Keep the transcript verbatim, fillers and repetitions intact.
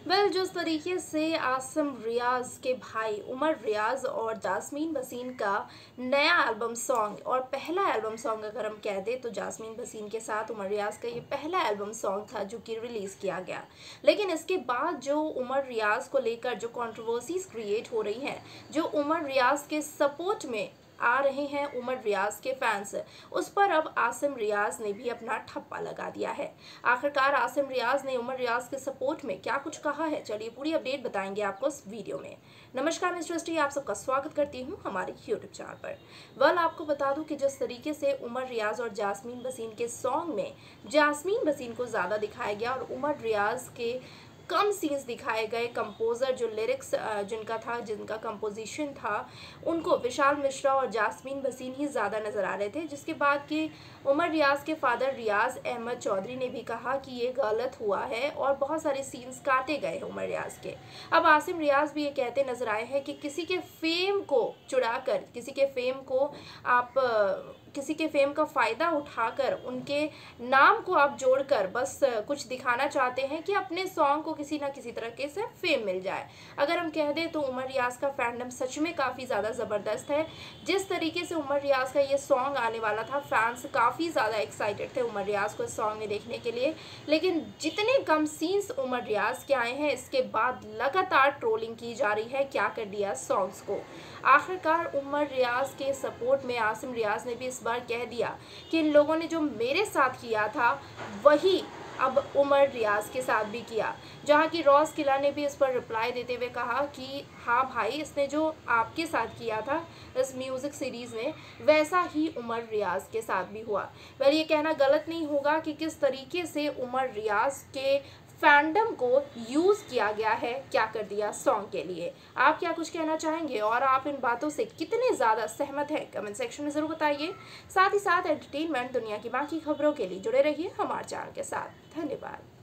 Well जिस तरीके से आसिम रियाज के भाई उमर रियाज और जास्मीन भसीन का नया एल्बम सॉन्ग और पहला एल्बम सॉन्ग अगर हम कह दें तो जास्मीन भसीन के साथ उमर रियाज का ये पहला एल्बम सॉन्ग था जो कि रिलीज़ किया गया। लेकिन इसके बाद जो उमर रियाज को लेकर जो कंट्रोवर्सीज क्रिएट हो रही हैं, जो उमर रियाज के सपोर्ट में आ रहे हैं उमर रियाज के फैंस, उस पर अब आसिम रियाज ने भी अपना ठप्पा लगा दिया है। आखिरकार आसिम रियाज ने उमर रियाज के सपोर्ट में क्या कुछ कहा है, चलिए पूरी अपडेट बताएंगे आपको इस वीडियो में। नमस्कार मिस्टर स्टी, आप सबका स्वागत करती हूँ हमारे यूट्यूब चैनल पर। वेल आपको बता दूं कि जिस तरीके से उमर रियाज और जास्मीन भसीन के सॉन्ग में जास्मीन भसीन को ज़्यादा दिखाया गया और उमर रियाज के कम सीन्स दिखाए गए, कंपोज़र जो लिरिक्स जिनका था, जिनका कंपोजिशन था, उनको विशाल मिश्रा और जास्मीन भसीन ही ज़्यादा नज़र आ रहे थे। जिसके बाद कि उमर रियाज के फादर रियाज अहमद चौधरी ने भी कहा कि ये गलत हुआ है और बहुत सारे सीन्स काटे गए हैं उमर रियाज के। अब आसिम रियाज भी ये कहते नज़र आए हैं कि किसी के फेम को चुराकर, किसी के फेम को आप किसी के फेम का फ़ायदा उठाकर उनके नाम को आप जोड़कर बस कुछ दिखाना चाहते हैं कि अपने सॉन्ग को किसी ना किसी तरीके से फेम मिल जाए। अगर हम कह दें तो उमर रियाज का फैंडम सच में काफ़ी ज़्यादा ज़बरदस्त है। जिस तरीके से उमर रियाज का ये सॉन्ग आने वाला था, फैंस काफ़ी ज़्यादा एक्साइटेड थे उमर रियाज को इस सॉन्ग में देखने के लिए। लेकिन जितने कम सीन्स उमर रियाज के आए हैं, इसके बाद लगातार ट्रोलिंग की जा रही है, क्या कर दिया सॉन्ग्स को। आखिरकार उमर रियाज के सपोर्ट में आसिम रियाज ने भी इस बार कह दिया कि इन लोगों ने जो मेरे साथ किया था वही अब उमर रियाज के साथ भी किया। जहां की रॉस किला ने भी इस पर रिप्लाई देते हुए कहा कि हाँ भाई, इसने जो आपके साथ किया था इस म्यूज़िक सीरीज़ में, वैसा ही उमर रियाज के साथ भी हुआ। वेल ये कहना गलत नहीं होगा कि किस तरीके से उमर रियाज के फैंडम को यूज़ किया गया है, क्या कर दिया सॉन्ग के लिए। आप क्या कुछ कहना चाहेंगे और आप इन बातों से कितने ज़्यादा सहमत हैं, कमेंट सेक्शन में ज़रूर बताइए। साथ ही साथ एंटरटेनमेंट दुनिया की बाकी खबरों के लिए जुड़े रहिए हमारे चैनल के साथ। धन्यवाद।